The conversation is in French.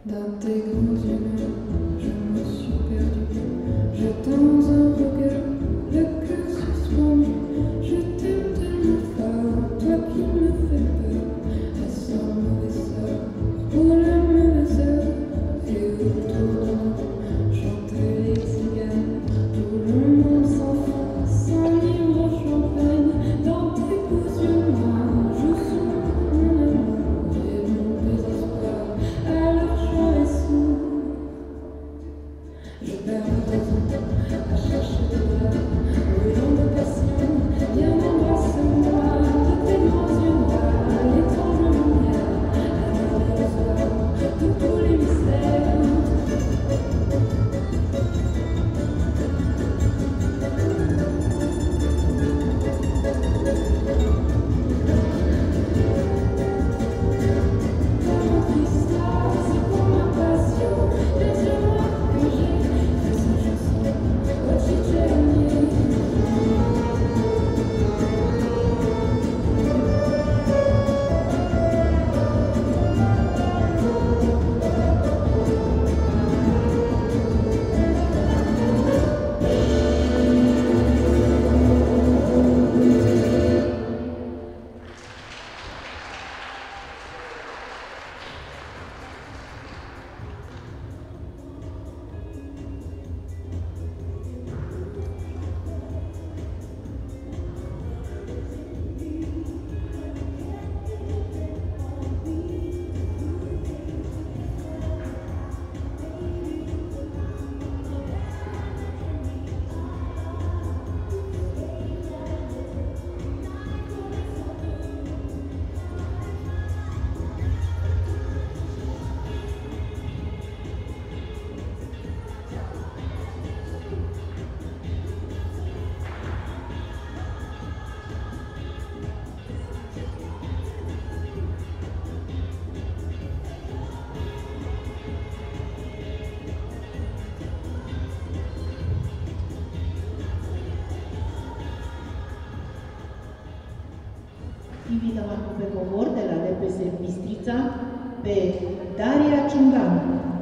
Dans tes grands yeux noirs, je me suis perdue. Je dans un regard, le cœur suspendu. Je t'aime tellement fort, toi qui me fais peur. À son mauvais sort, pour la mauvaise heure. Et autour de nous, chantaient les tziganes. Tout le monde s'enfonce, s'enivre au champagne. Dans tes beaux yeux noirs, je sens mon amour et mon désespoir. Alors je reste sourd. Je perds mon temps à chercher tes bras, brûlant de passion, viens embrasse-moi, de tes grands yeux noirs, l'étrange lumière, la nuit le soir, de tous les mystères. Notre histoire, c'est pour ma passion, les yeux noirs que j'ai, fais cette chanson, Occhicelli. Invităm acum pe comor de la DPS Bistrița pe Daria Ciungan.